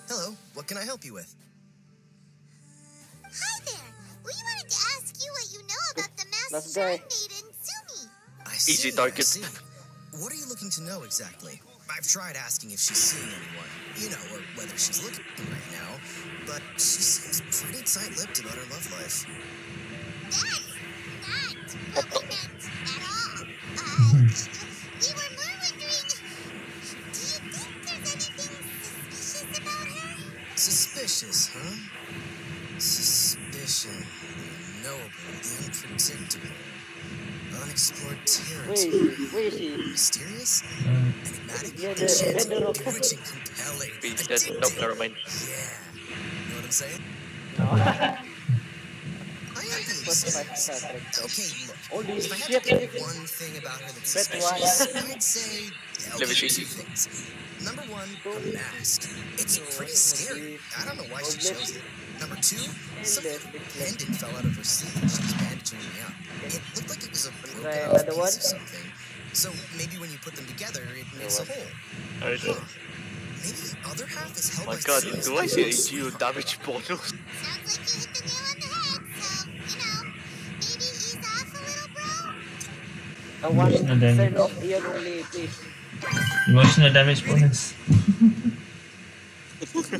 Hello, what can I help you with? Hi there. We wanted to ask you what you know about the masked shrine maiden, Sumi. I see, Easy target. I see. What are you looking to know exactly? I've tried asking if she's seeing anyone, you know, or whether she's looking right now, but she seems pretty tight-lipped about her love life. That's not what we meant at all. We were more wondering, do you think there's anything suspicious about her? Suspicious, huh? Suspicion. The unknowable, the unpredictable. Unexplored territory. Where is she? Mysterious? Enigmatic? Enchanting? Bewitching? Compelling? Addicting? Nope, never mind. Yeah. You know what I'm saying? No. I am being serious. Okay, look. Holy If I had shit. to pick one thing about her that's suspicious, I'd say two things. Number one, her mask. It's pretty scary. I don't know why she chose it. Number two, some pendant fell out of her sleeve when she was bandaging me up. It looked like it was a broken off piece or something. So maybe when you put them together, it makes a hole. Huh. Maybe the other half is held My by god, Sumi's do I see a powers. geo damage bonus? Sounds like you hit the nail on the head, so, you know, maybe ease off a little, bro? I want to send off Ian only, please. Emotional damage bonus. Hello,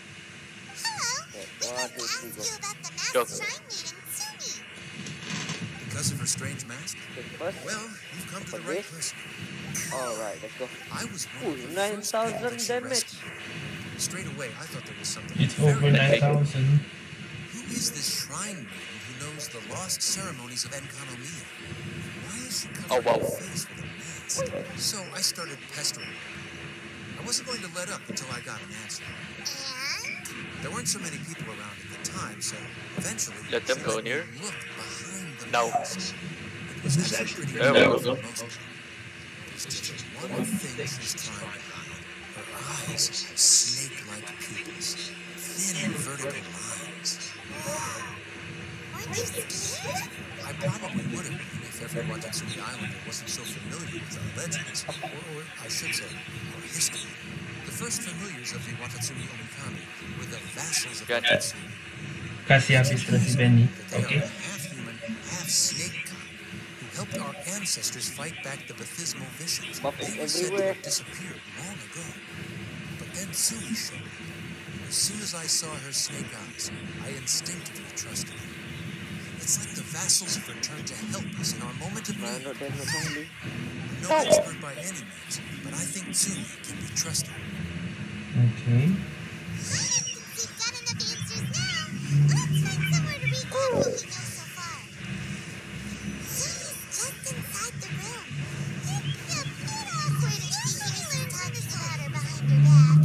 we want to ask you about the masked shrine maiden, Sumi. Because of her strange mask? Well, you've come to the right person. Alright, let's go. I was Ooh, one of the first 9,000 people that she damage. rescued. Straight away, I thought there was something. It's over 9,000. Who is this shrine maiden who knows the lost ceremonies of Enkanomiya? Why is she covering her face with a mask? So I started pestering her. I wasn't going to let up until I got an answer. And? There weren't so many people around at the time, so eventually Let them she go let me near. look behind the Now. mask. It was actually pretty There we real go. for most of it. There's just one thing she's trying to hide. Her eyes have snake-like pupils, thin vertical lines. Weren't you scared? I probably would have been if every Watatsumi Islander wasn't so familiar with our legends, or I should say, our history. The first familiars of the Watatsumi Omikami were the vassals of Gotcha. Watatsumi. Kasih habis terus Benny. They Okay. are a half-human, half-snake kind who helped our ancestors fight back the Bathismal Visions. Bubbles They were said to everywhere. have disappeared long ago. But then Sumi showed up. As soon as I saw her snake eyes, I instinctively trusted her. It's like the vassals have returned to help us in our moment of need. Not only. No expert by any means, but I think Sumi can be trusted. Okay. We've got enough answers now. Let's find somewhere to recap what we know so far. Sumi's just inside the room. It'd be a bit awkward if she hears talking about her behind her back.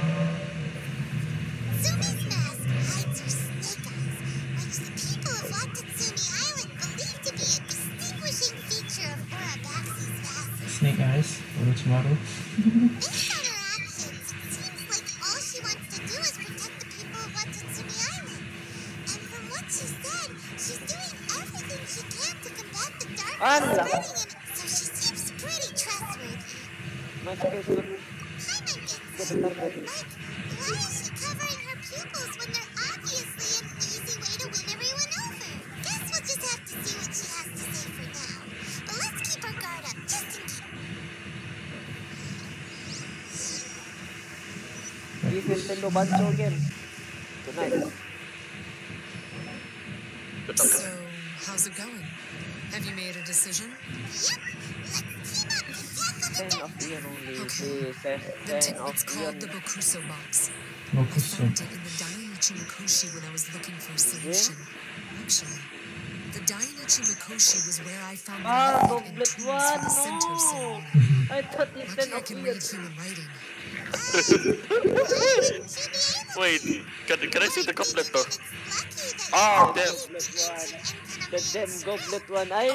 Sumi's mask hides her snake eyes, which the people of Watatsumi Island believe to be a distinguishing feature of Urabaxi's vassals. Snake eyes. Orochimaru. Based on her actions, it seems like all she wants to do is protect the people of Watatsumi Island. And from what she said, she's doing everything she can to combat the darkness Allah. spreading in it, so she seems pretty trustworthy. Mas que isso? Hi, Megan. But why is she covering her pupils when they're obviously an easy way to win everyone over? Guess we'll just have to see what she has to say for now. But let's keep our guard up, just in case. Give Nintendo Banjo again. Tonight. So, how's it going? Have you made a decision? Yep, let's team up and tackle the 10 of Ian only. Okay. Please, 10 of It's called Ian. the Bokuso box. I Bokuso. found it in the Dainichi Mikoshi when I was looking for a solution. Actually, the Dainichi Mikoshi was where I found the Ah, method and Goblet tools for the center one, no! ceremony. I thought it's 10 Lucky I of can Ian. read human writing. Wait, can I see the goblet though? Oh, damn. Goblet one. The damn Goblet one. I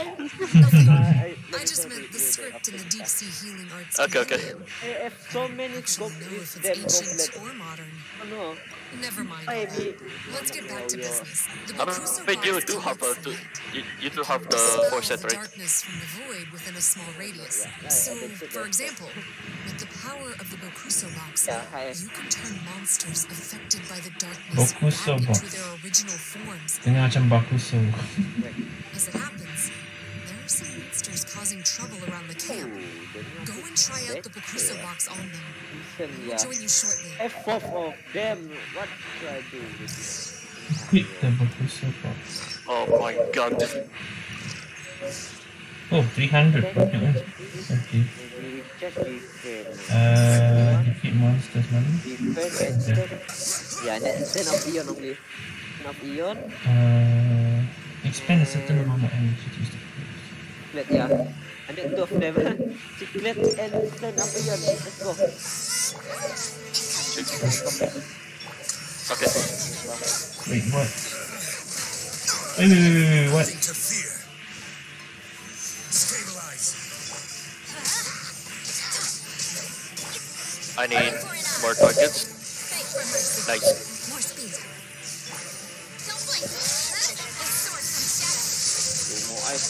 I just meant the script in the deep sea healing arts. Okay, okay. I have so many Actually, know goblets, if it's damn ancient Goblet. or modern. Oh no. Never mind. Maybe. Let's get back to business. The I don't Bokuso wait, you box do have collects a, light. you do have the Dispels 4 set, right? darkness from the void within a small radius. So, for example, with the power of the Bokuso box, Yeah, hi. you can turn monsters affected by the darkness Bokuso back box. into their original forms. Ini macam Bakuso. As it happens, there are some monsters causing trouble around the camp. Go and try out the Bokuso box on them. Listen, We'll yeah. join you shortly. F off of them. What should I do with this? Quit the Bakuso box. Oh my god. Oh, 300. Okay. Maybe just defense. Defeat monsters mana? Defense and stand. Yeah, stand of Eon only. Stand of Eon. Expend a certain amount of energy to use the Chiclet, yeah. I need two of them. Chiclet and stand of Eon. Let's go. Okay. Wait, what? Wait, what? Interfere. Stabilize. I need more targets. Nice. More speed. Don't blink. This sword from shadow. Two more eyes.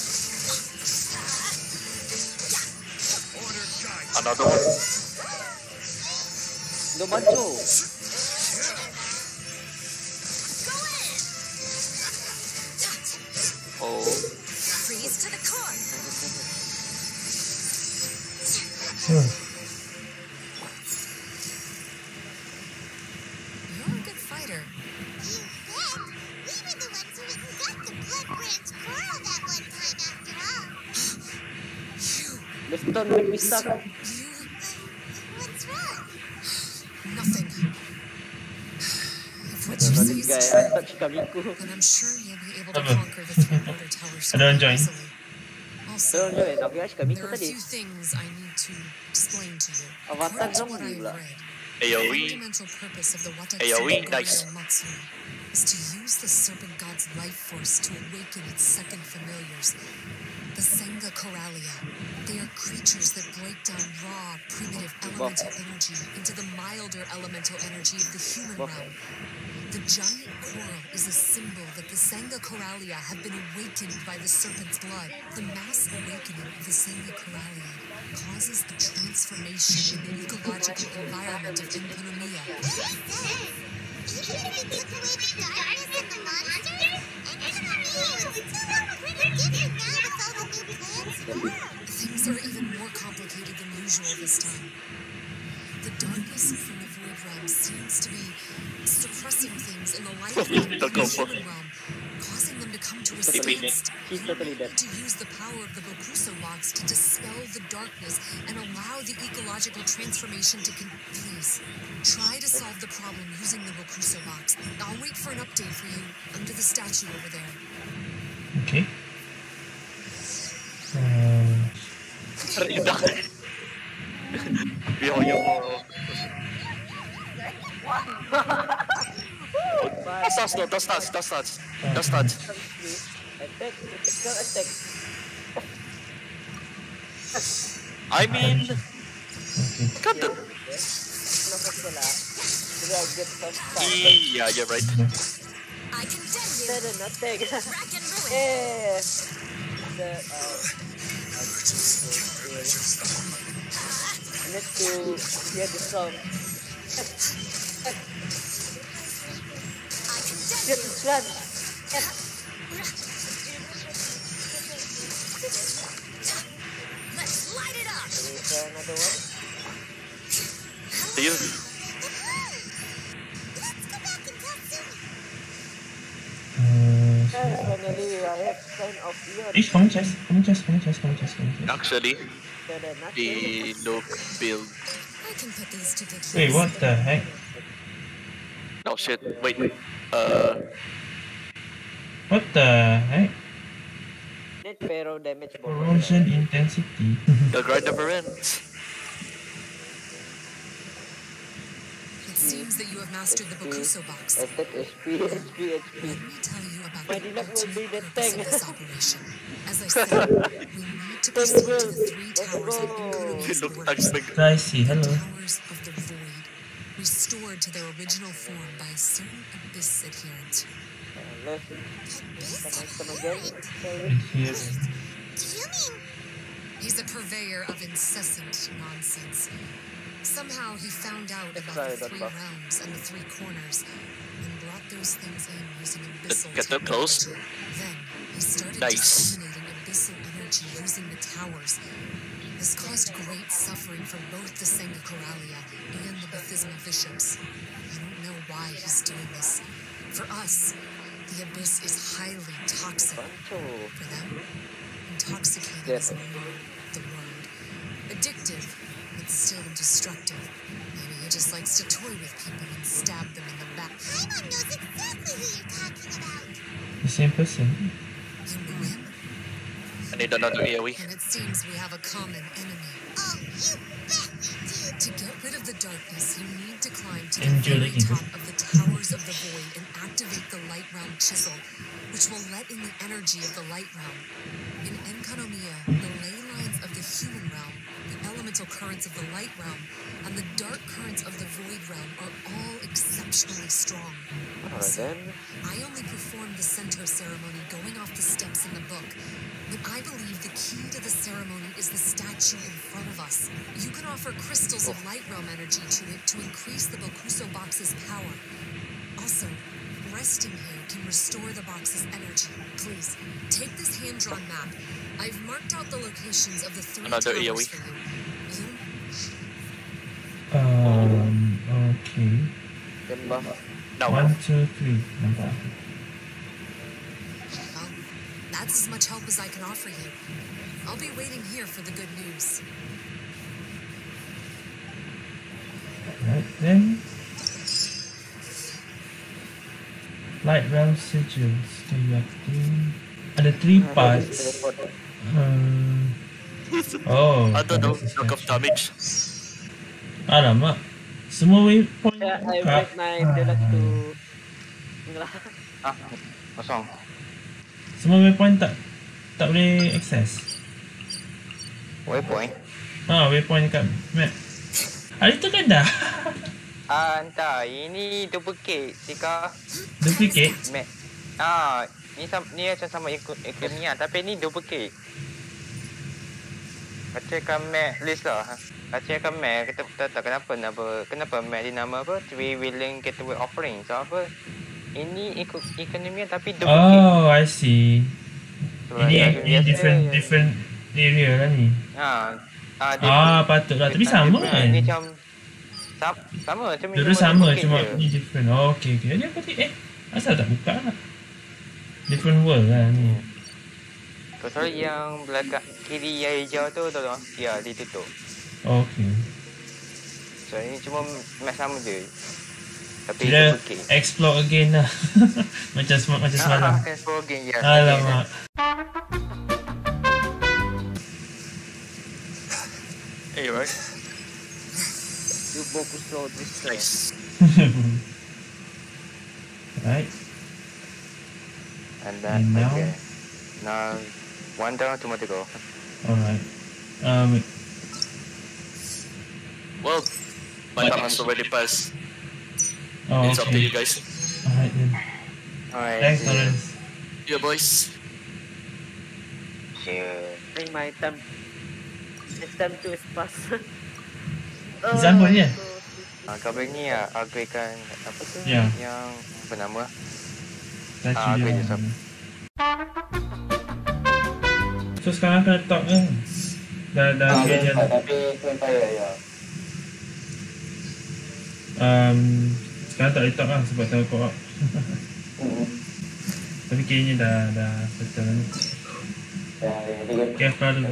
Order guide. Another one. No banjo. Oh. Freeze to the core. You're a good fighter. You bet. We were the ones who went and got the blood branch coral that one time after all. The stone make me stuck. What's wrong? Nothing. If what you say This is guy, true, I touched Kamiko. then I'm sure you'll be able to conquer the three border towers I don't join. easily. Also, Don't join. Aku there Kamiko are a tadi. few things I need to explain to you. Avatar According to what zombie I've pula. read, the AoE. fundamental purpose of the AoE, Watatsumi nice. Goryeo Matsuri is to use the serpent god's life force to awaken its second familiars, the Senga Coralia. They are creatures that break down raw, primitive elemental energy into the milder elemental energy of the human realm. The giant coral is a symbol that the Senga Coralia have been awakened by the serpent's blood. The mass awakening of the Senga Coralia causes a transformation in the ecological environment of Enkonomiya. Even if it took away the darkness and the monsters, Enkonomiya is still pretty different now with all the new plants and worlds. Things are even more complicated than usual this time. The darkness from the void realm seems to be suppressing things in the light realm and the human realm, causing them to come to a standstill. He's totally You dead. need to use the power of the Bokuso box to dispel the darkness and allow the ecological transformation to please. Try to solve the problem using the Bokuso box. I'll wait for an update for you under the statue over there. Okay. Vi har ju bara... Das starts. Attack, critical attack. I mean... Okay. God the... Kenapa pula? Did I get first time? Yeah, you're right. I condemn you. Sudden attack. Rack and ruin. Eh. The I need to hear the song. I condemn Get you. the slap. Let's light it up. Is there another one? Do you... Let's go back and tell Sumi. Yes, finally I have sign of Eon. Please, come on, chest. Actually, Sudden attack. the Nook build... I can put these to good use. Wait, what the heck? No shit, wait. What the heck? Need Pharaoh damage bomb. Corrosion intensity. The grind never ends. It seems that you have mastered the Bokuso box. Attack HP. Let me tell you about My the Diluc will be ultimate the purpose tank. of this operation. As I said, we need to proceed to the three towers of Enkonomiya's Look, borders. that's big. Dicey, The hello. towers of the void, restored to their original form by a certain abyss adherent. Let's come again. Here. Do you mean He's a purveyor of incessant nonsense. Somehow he found out about the 3 realms and the 3 corners and brought those things in using abyssal Get them close. technology. Then he started Nice. disseminating abyssal energy using the towers. This caused great suffering for both the Senga Coralia and the Baptismal Bishops. I don't know why he's doing this. For us, the abyss is highly toxic. For them, intoxicating is more the word. Addictive, but still destructive. Maybe he just likes to toy with people and stab them in the back. Paimon knows exactly who you're talking about. The same person. You know him? I need another AoE. And it seems we have a common enemy. Oh, you bet we do. To get rid of the darkness, you need to climb to the Enjoy very it. top of the Towers of the Void and activate the Light Realm Chisel, which will let in the energy of the Light Realm. In Enkanomiya, the ley lines of the human realm, the elemental currents of the Light Realm, and the dark currents of the Void Realm are all exceptionally strong. So, I only performed the Cento ceremony going off the steps in the book, but I believe the key to the ceremony is the statue in front of us. You can offer crystals of Light Realm energy to it to increase the Bokuso box's power. Also, resting here can restore the box's energy. Please, take this hand-drawn map. I've marked out the locations of the 3 Another towers AoE. for you. You Okay. Now. 1, 2, 3. Nampak. Well, that's as much help as I can offer you. I'll be waiting here for the good news. Right then. Light realm sigils. Kayaking. Ada 3 parts. Oh. I don't know, knock off damage. Alamak. Semua waypoint Yeah, I buka. break my deluxe to... Kosong. Semua waypoint tak boleh access. Waypoint. Waypoint dekat map. Hari tu kan dah. Entah, ini duplicate Tika. Duplicate. Map. Ni macam sama Enkanomiya tapi ni duplicate. Bacakan map list lah. Bacakan map, kita tak kenapa map dia nama apa? 3 Willing Gateway Offering. So apa? Ini Enkanomiya tapi duplicate. Oh, I see. So, Ini different area lah ni. Patutlah. Tapi sama kan? Ni macam sama macam Dulu sama cuma ni different. Oh, okay. Jadi aku tengok asal tak buka lah. Different world lah ni. Sorry yang belakang kiri yang hijau tu tolong. Ya, ditutup. Okay. So ini cuma map sama je. Tapi Kita duplicate. explore again lah. macam semalam. Akan explore again, ya. Alamak. Hey, right? You Bokuso destroy. Nice. Right. And then, And now? okay. Now, 1 down, 2 more to go. Alright. Wait. Well, my time has already passed. Oh, It's up to you okay. guys. Alright then. Alright. Thanks, see you. Lawrence. Yeah, boys. Cheers. I think my time... It's time to pass. Example dia? Kabel ni upgradekan apa tu? Ya. Yang apa nama? Statue upgrade dia. yourself. So sekarang kena talk kan? Dah upgrade je. Tapi vampire ya. Sekarang tak boleh talk lah sebab tak co-op. Tapi kayaknya dah settle ni. Careful dulu.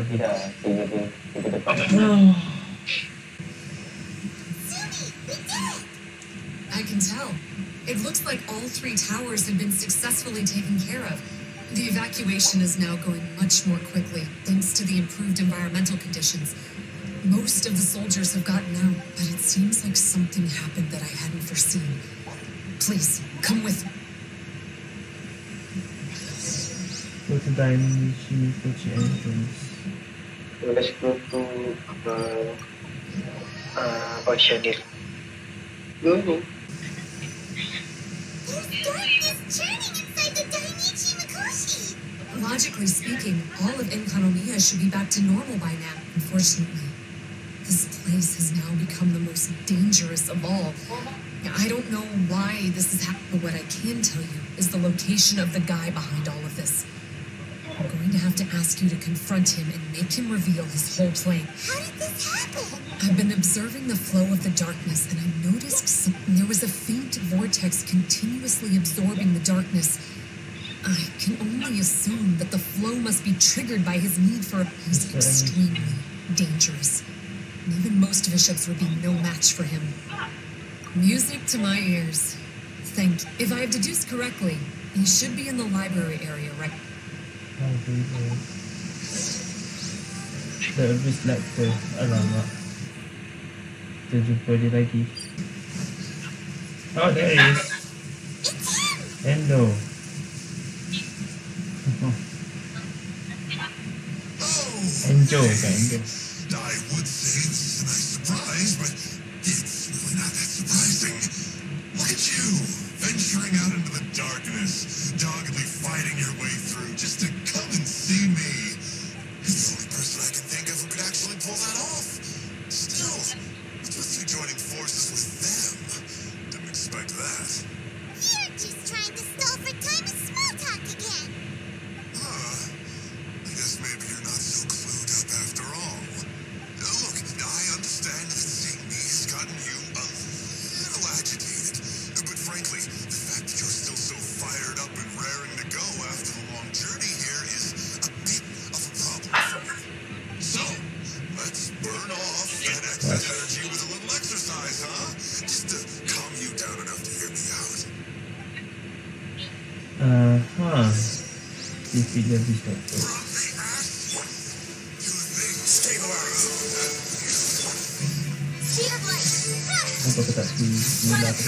I can tell. It looks like all 3 towers have been successfully taken care of. The evacuation is now going much more quickly, thanks to the improved environmental conditions. Most of the soldiers have gotten out, but it seems like something happened that I hadn't foreseen. Please, come with me. Go to Diamond Shimifuchi entrance. Let's go to Oceanil. There's darkness churning inside the Dainichi Mikoshi. Logically speaking, all of Enkanomiya should be back to normal by now. Unfortunately, this place has now become the most dangerous of all. I don't know why this is happening, but what I can tell you is the location of the guy behind all of this. I'm going to have to ask you to confront him and make him reveal his whole plan. How did this happen? I've been observing the flow of the darkness, and I noticed there was a faint vortex continuously absorbing the darkness. I can only assume that the flow must be triggered by his need for a... He's extremely dangerous. And even most bishops would be no match for him. Music to my ears. If I have deduced correctly, he should be in the library area, right? Dah habis laptop. Alamak. Kita jumpa dia lagi. Oh, there is. Hello. Enjoy kan? I would say this is a nice surprise, but it's really not that surprising. Look at you, venturing out into the darkness, doggedly fighting your way through just to come and see me. You're the only person I can think of who could actually pull that off. Still, what's with you joining forces with them? Didn't expect that. You're just trying to stall for time and small talk again. I guess maybe you're not so clued up after all. Look, I understand that seeing me has gotten you a little agitated. But frankly, the fact that you're still so fired up and raring to go after the long journey here is a bit of a problem for me. So, let's burn off that excess energy with a little exercise, huh? Just to calm you down enough to hear me out. TV dia habis laptop. Apa aku tak semula tu?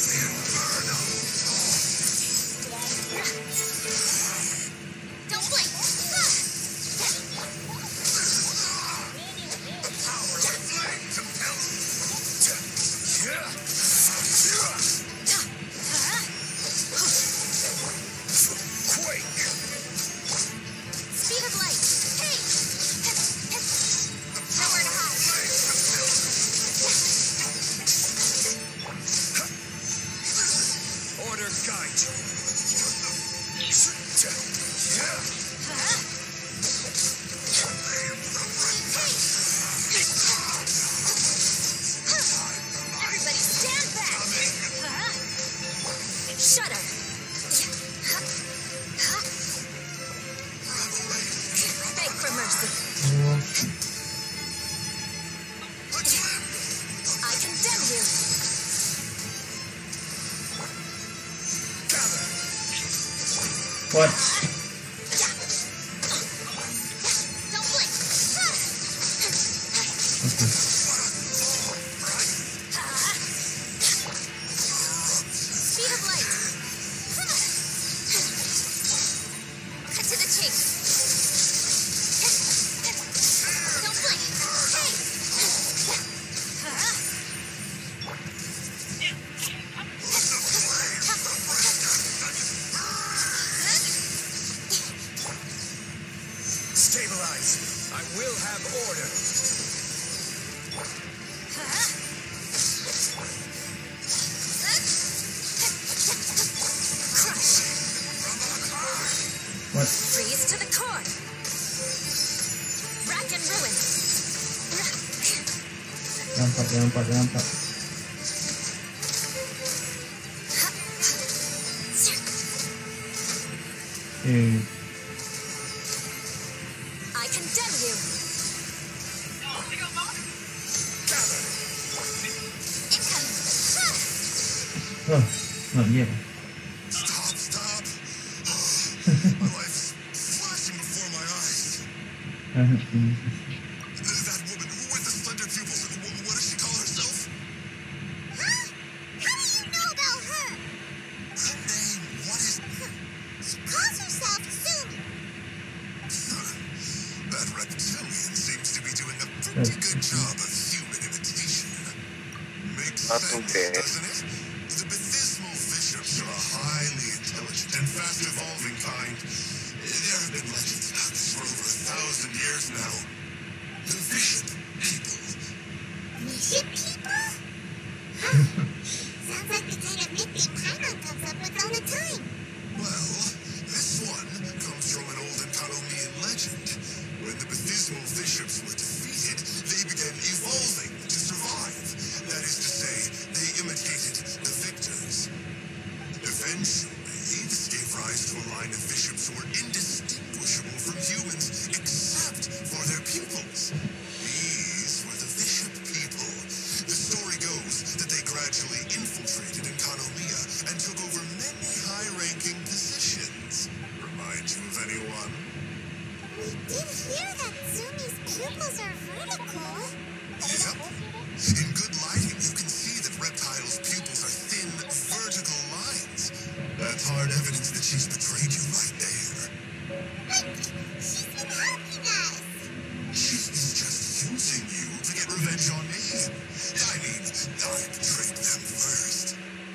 What? Freeze to the core. Rack and ruin. Nampak. I condemn you. Oh, not yet. Stop. My life's flashing before my eyes. That woman with the slender pupils, what does she call herself? Huh? How do you know about her? Her name, what is... She calls herself Sumi. That reptilian seems to be doing a pretty good job of human imitation. Makes sense, doesn't it? The Bethismal bishops are a highly intelligent and fast-evolving kind. There have been legends about this for over 1,000 years now. The bishop people. infiltrated Enkanomiya and took over many high-ranking positions. Remind you of anyone? We did hear that Zumi's pupils are vertical. Yep. In good lighting, you can see that Reptile's pupils are thin, vertical lines. That's hard evidence that she's betrayed you right there. But she's been helping us. She is just using you to get revenge on me. I mean, I betrayed them first.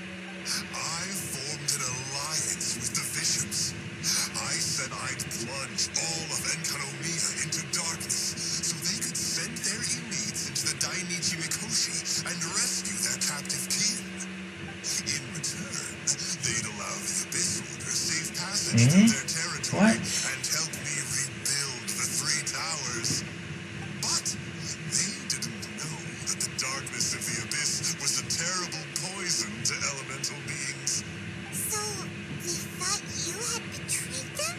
I formed an alliance with the bishops. I said I'd plunge all of Enkanomiya into darkness so they could send their elites into the Dainichi Mikoshi and rescue their captive kin. In return, they'd allow the Abyss Order safe passage through their territory and help me rebuild the 3 towers. But they didn't know that the darkness of the Abyss was a terrible poison to elemental beings. So, they thought you had betrayed them?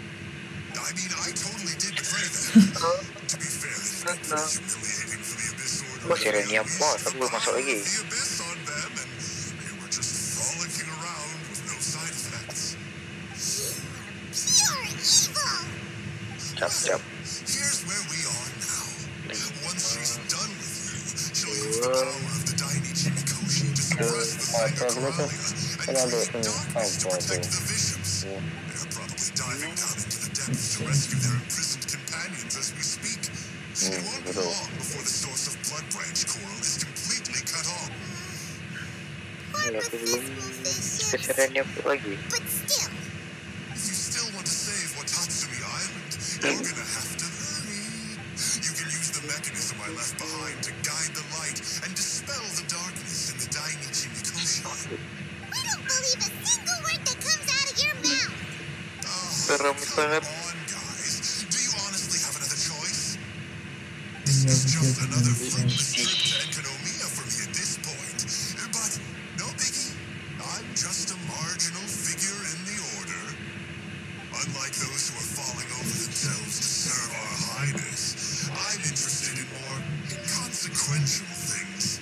I mean, I totally did betray them. To be fair, it's been pretty humiliating for the Abyss Order. Kok sirenya bos, aku belum masuk lagi. The Abyss on them, and they were just frolicking around with no side effects. You are pure evil! Cap. Here's where we are now. Once she's done with you, she'll use the power of the Dainichi Mikoshi to suppress the Senga Coralia and create darkness to protect the bishops. They're probably diving down into the depths to rescue their imprisoned companions as we speak. It won't be long before the source of Blood Branch Coral is completely cut off. Poor Mephismo fishes. Kesirenya lagi. But still, If you still want to save Watatsumi Island, you're gonna have to hurry. You can use the mechanism I left behind to guide the light and dispel the darkness in the Dainichi Mikoshi. we don't believe a single word that comes out of your mouth. Serem Come banget. on, guys. Do you honestly have another choice? This is just another fruitless trip to Enkanomiya for me at this point. But no biggie. I'm just a marginal figure in the order. Unlike those who are falling over themselves to serve our highness, I'm interested in more inconsequential things.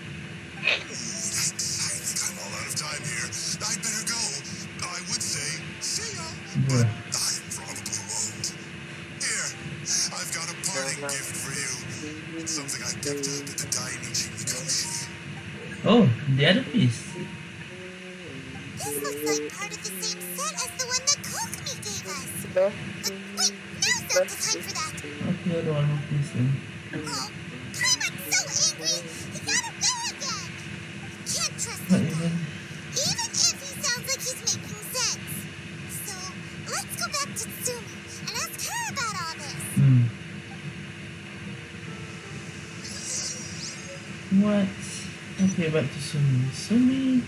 Yikes, I think I'm all out of time here. I'd better go. I would say, see ya, but I probably won't. Here, I've got a parting gift for you. It's something I picked up at the Dainichi Mikoshi. Oh, the other piece. This looks like part of the same set as the one that Kokumi gave us. But wait, now's not the time for that. What's the other one of this then? Oh, Primarch's so angry, he got a go again. Can't trust Not him, even. even if he sounds like he's making sense. So, let's go back to Tsumi and ask her about all this. What? Okay, back to Sumi. Sumi.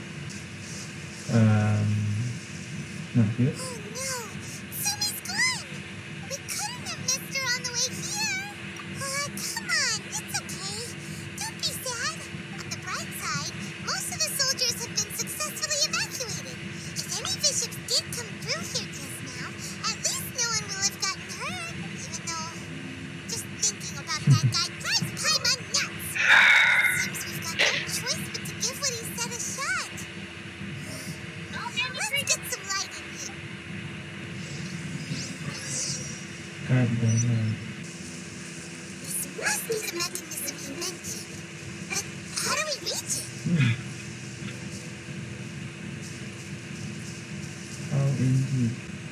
Not here. Oh no, Tsumi's gone. We couldn't have missed her on the way here. Come on, it's okay. Don't be sad. On the bright side, most of the soldiers have been successfully evacuated. If any bishops did come through here just now, at least no one will have gotten hurt. Even though, just thinking about that guy drives Paimon nuts. Seems we've got no choice but to give what he said a shot. Let's get some light in here. God damn. This must be the mechanism he mentioned. But how do we reach it? How indeed.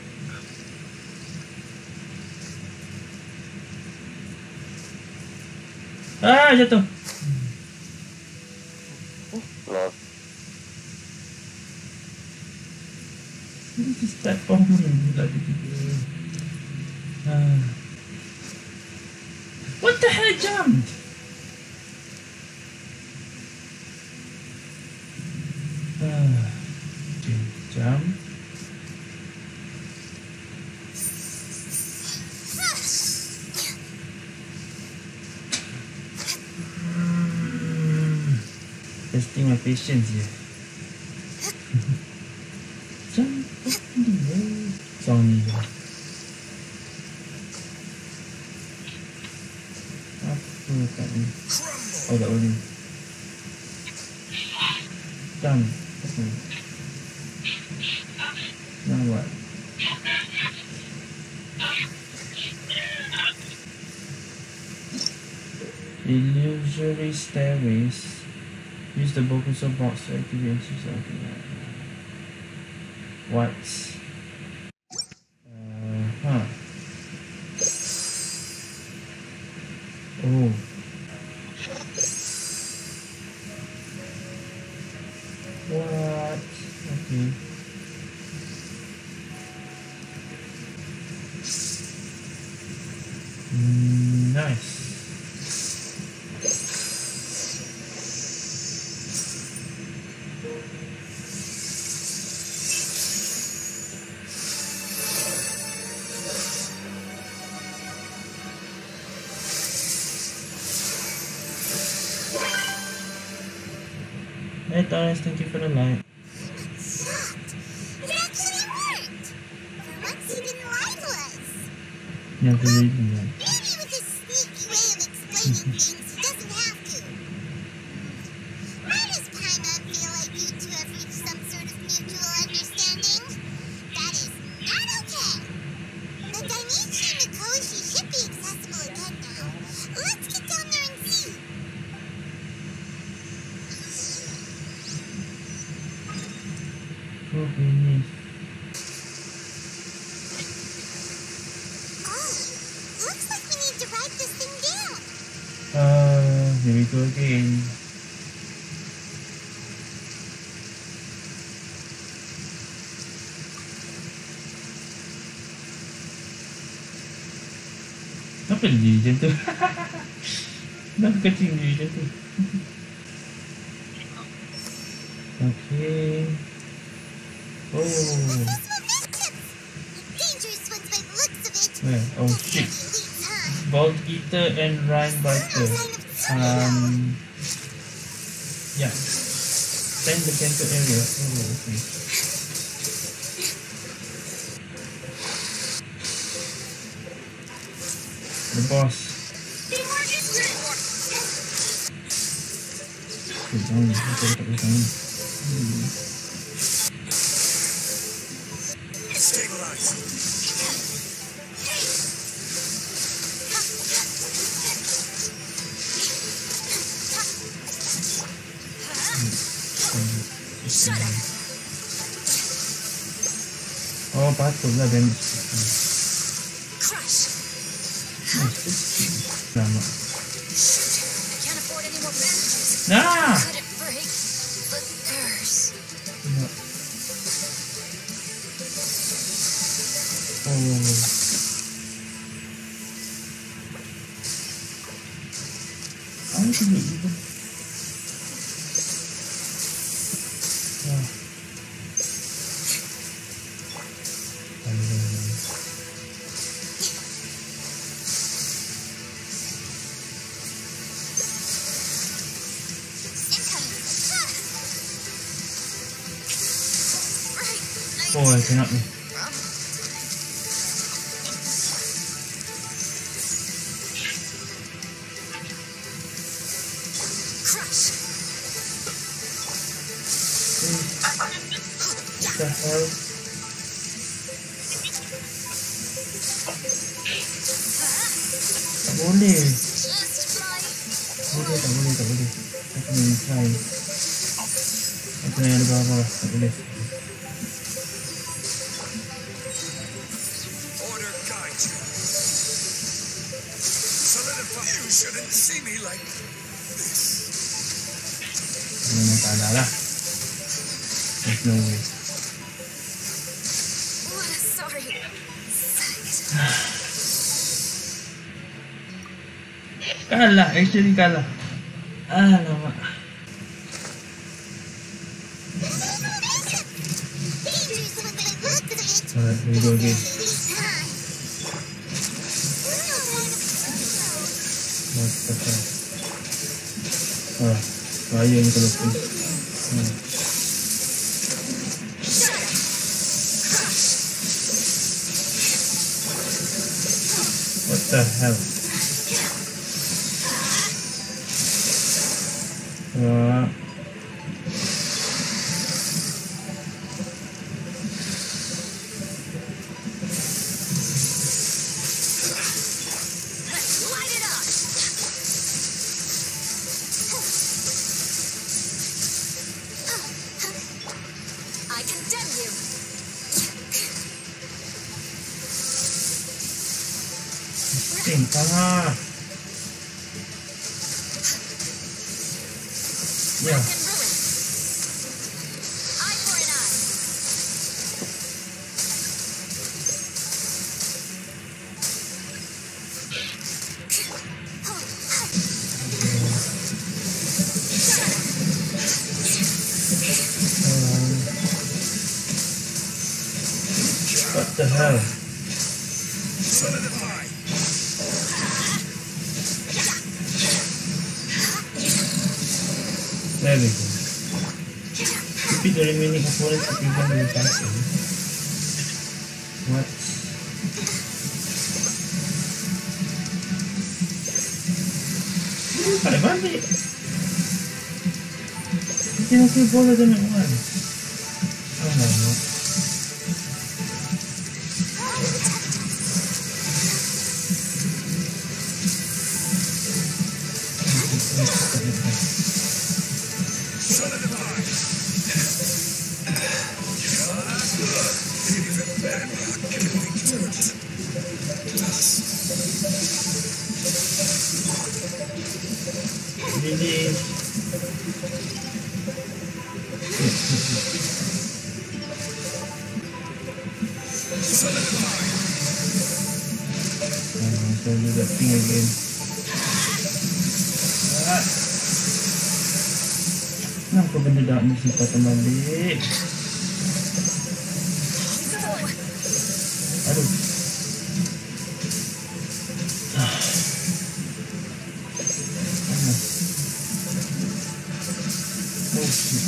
Ah, jatuh. Lol. This is platform lagi juga. What the hell jumped? Okay, jump. Testing my patience here. Jump in the way. Sorry. Apa tak ni? Oh, tak boleh. Tak done. Okay. Now what? Illusory stairways. Use the Bokuso box to activate something. What? Huh. Oh. What? Okay. Nice. Hey Torres, thank you for the light. Shocked. It actually worked. For once he didn't lie to us. Never reading that. Maybe with his sneaky way of explaining things, he doesn't have to. Why does Paimon feel like you two have reached some sort of mutual understanding? That is not okay. The Dainichi Mikoshi should be accessible again now. Let's get down there and see. Oh, goodness. Oh, looks like we need to write this thing down. Here we go again. Kenapa dia jadi macam tu? Kenapa kecil dia macam tu? Okay. Oh. Dangerous ones by the looks of it. Where? Oh shit. Elites, huh? Bolt Eater and Rhine Biter. Yeah. Send the center area. Oh, okay. The boss. Okay, jangan ni. Kita letak kat sana. Stabilize. Shut up. Oh, patutlah damage. Crush. Lama. Shoot. I can't afford any more bandages. Ah! Could it break the nurse? No. Oh. How did we even? Ah. Oh, I cannot be. Crush. What the hell? Tak boleh. Just fly. Tak boleh. Aku boleh try. Aku nak yang ada bawah. Tak boleh. Order guide you. Solidify. You shouldn't see me like this. Memang kalah lah. There's no way. What a sorry sight. Kalah, actually kalah. Alamak. Dangerous ones by the looks of it. Alright, here we go again. What the hell? Ah, bahaya ni kalau tu. What the hell? pusing. Ah. Yeah. Eye for an eye. What the hell? There we go. Defeat the remaining opponents to prevent the castle. What? Pare, balik. Hindi na siya bola din ng one. Oh no. So do that thing again. Kenapa benda dah mesti patah balik? Aduh. Oh shit.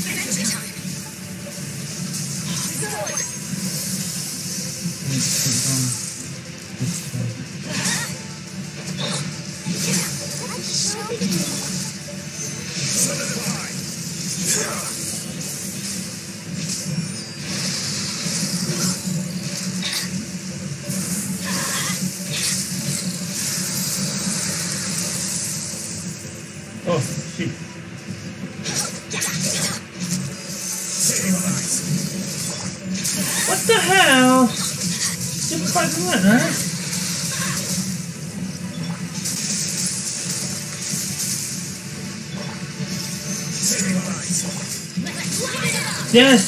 Oh shit. What the hell? Cepat banget lah. Yes.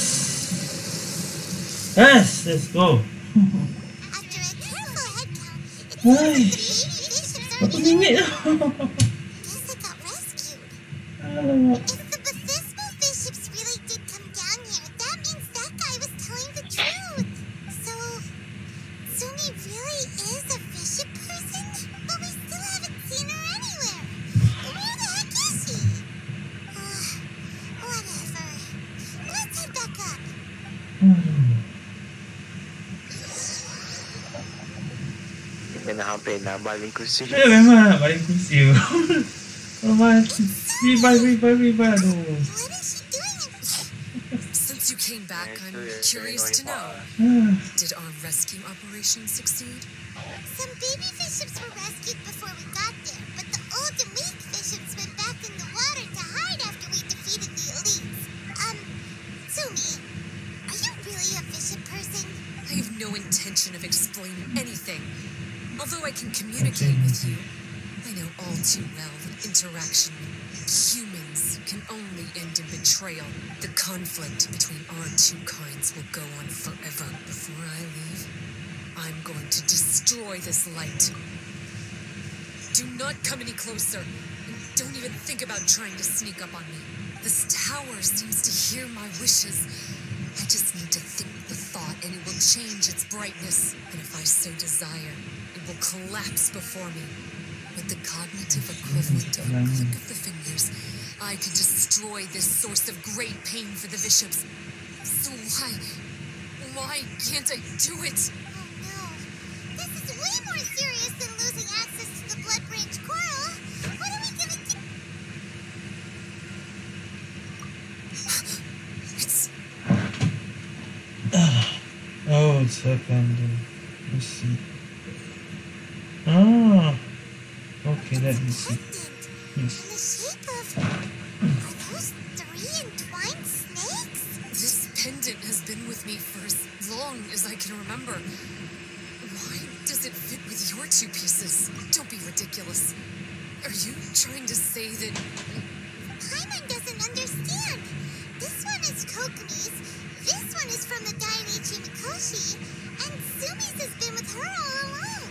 Yes, let's go. After a careful head count, it Why? seems the baby bishops are Berapa minit dah? Guess I got rescued. Alamak. If the Bethismal bishops really did come down here, that means that guy was telling the truth. So, Sumi really is a bishop person? But we still haven't seen her anywhere. Where the heck is she? Whatever. Let's head back up. Kita nak hampir nak baling kursi. Ya memang nak balik kursi. Bye. Aduh. What is she doing? Since you came back, I'm curious to know, did our rescue operation succeed? Some baby bishops were rescued before we got there, but the old and weak bishops went back in the water to hide after we defeated the elites. Sumi, are you really a bishop person? I have no intention of explaining anything. Although I can communicate with you, I know all too well that interaction with humans can only end in betrayal. The conflict between our two kinds will go on forever. Before I leave, I'm going to destroy this light. Do not come any closer, and don't even think about trying to sneak up on me. This tower seems to hear my wishes. I just need to think the thought, and it will change its brightness. And if I so desire, it will collapse before me. With the cognitive equivalent of a click of the fingers, I could destroy this source of great pain for the bishops. So why can't I do it? Oh no. This is way more serious than losing access to the Blood Branch Coral. What are we gonna do? It's Oh, it's abandoned. Let's see. Ah. Okay, let me see. In Yes. the shape of... Are those 3 entwined snakes? This pendant has been with me for as long as I can remember. Why does it fit with You're two pieces. Don't be ridiculous. Are you trying to say that... Paimon doesn't understand. This one is Kokomi's, this one is from the Dainichi Mikoshi, and Sumi's has been with her all along.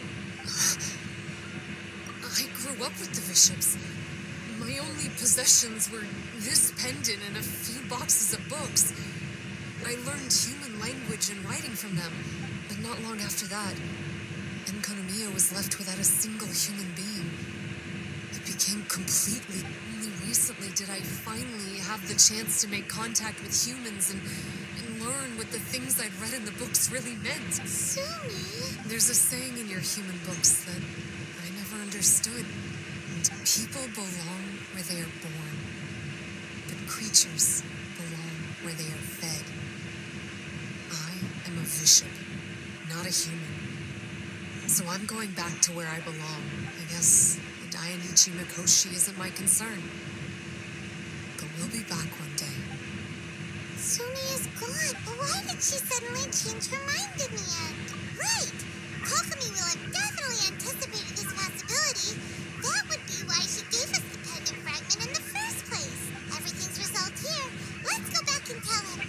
I grew up with the Bishops. My only possessions were this pendant and a few boxes of books. I learned human language and writing from them, but not long after that, Enkanomiya was left without a single human being. It became completely... Only recently did I finally have the chance to make contact with humans and learn what the things I'd read in the books really meant. Sumi? There's a saying in your human books that I never understood. People belong where they are born, but creatures belong where they are fed. I am a bishop, not a human. So I'm going back to where I belong. I guess the Dainichi Mikoshi isn't my concern. But we'll be back one day. Sumi is gone, but why did she suddenly change her mind in the end? Right! Kokomi will have definitely anticipated this possibility. That would be why she gave us the pendant fragment in the first place. Everything's resolved here. Let's go back and tell him.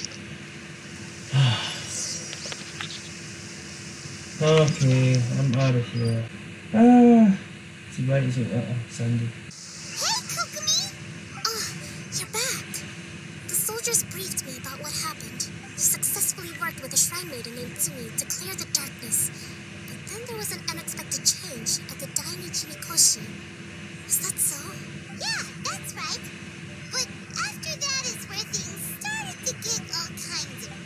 Okay, I'm out of here. Si balik si Sandy. Hey, Kokomi! Oh, you're back. The soldiers briefed me about what happened. You successfully worked with a shrine maiden named Tsumi to clear the darkness. But then there was an unexpected change at the Dainichi Mikoshi. Is that so? Yeah, that's right. But after that is where things started to get all kinds of...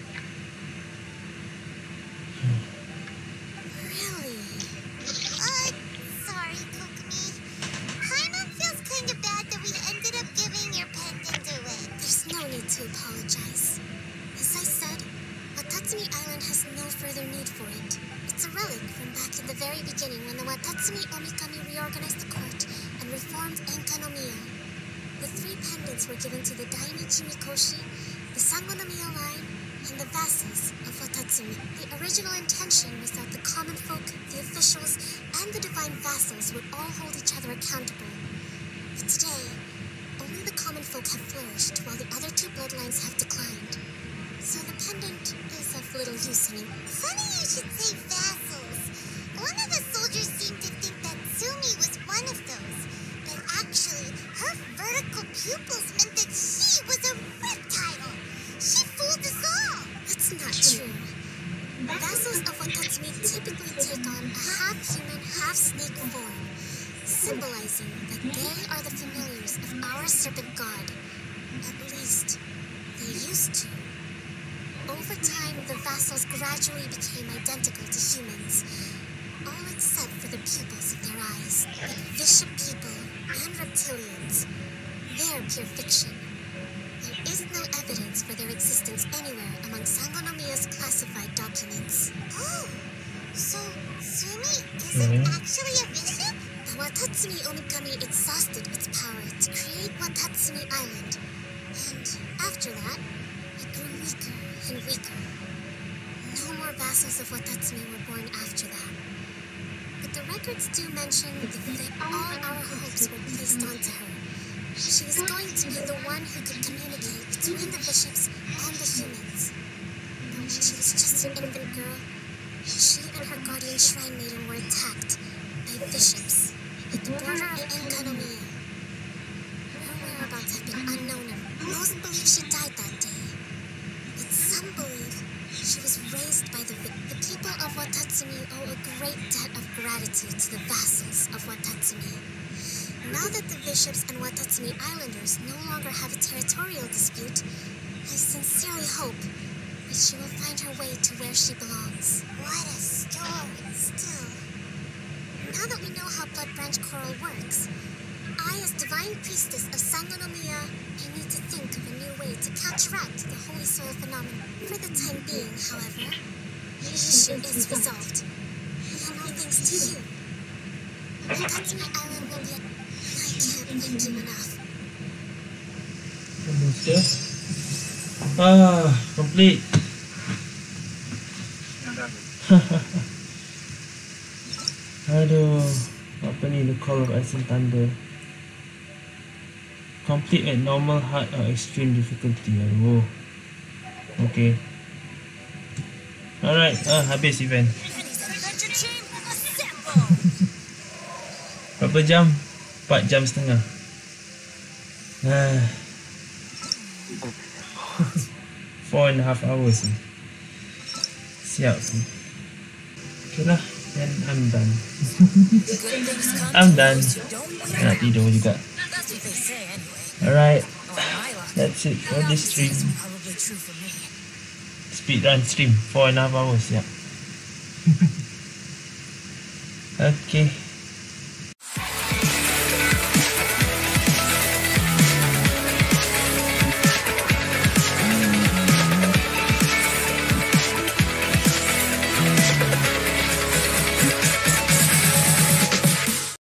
Really? Sorry, Kokomi. Paimon feels kind of bad that we ended up giving your pendant away. There's no need to apologize. As I said, Watatsumi Island has no further need for it. It's a relic from back in the very beginning when the Watatsumi Omikami reorganized the court and reformed Enkanomiya. The 3 pendants were given to the Dainichi Mikoshi, the Sangonomiya line, and the vassals of Watatsumi. The original intention was that the common folk, the officials, and the divine vassals would all hold each other accountable. But today, only the common folk have flourished while the other 2 bloodlines have declined. So the pendant is of little use anymore. Funny you should say vassals. One of the soldiers seemed to think that Sumi was one of those. But actually, her vertical pupils meant that she was a reptile. She fooled us all. That's not true. Vassals of Watatsumi typically take on a half-human, half-snake form, symbolizing that they are the familiars of our serpent god. At least, they used to. Over time, the vassals gradually became identical to humans, all except for the pupils of their eyes. But bishop people and reptilians, they're pure fiction. There is no evidence for their existence anywhere among Sangonomiya's classified documents. Oh, so Sumi isn't actually a bishop? The Watatsumi Omikami exhausted its power to create Watatsumi Island, and after that, it grew weaker and weaker. No more vassals of Watatsumi were born after that. But the records do mention that all our hopes were placed onto her. She was going to be the one who could communicate between the bishops and the humans. But when she was just an infant girl, she and her guardian shrine maiden were attacked by bishops at the border of Enkanomiya. Her whereabouts have been unknown, and most believe she died that day. But some believe she was raised by the people of Watatsumi owe a great debt of gratitude to the vassals of Watatsumi. Now that the bishops and Watatsumi Islanders no longer have a territorial dispute, I sincerely hope that she will find her way to where she belongs. What a story. Still, now that we know how Blood Branch Coral works, I, as Divine Priestess of Sangonomiya, may need to think of a new way to counteract the Holy Soil phenomenon. For the time being, however, the issue is resolved. And all thanks to you. Watatsumi Island will be a... I can't thank you enough. Complete. Aduh, apa ni, The Call of Ice and Thunder. Complete at normal, hard or extreme difficulty. Aduh. Okay. Alright, habis event. Berapa jam? 4 jam setengah. 4.5 hours. Siap. Okay lah, then I'm done. I'm done. Nak tidur juga. Alright, that's it for this stream. Speedrun stream, 4.5 hours. Yeah. Okay.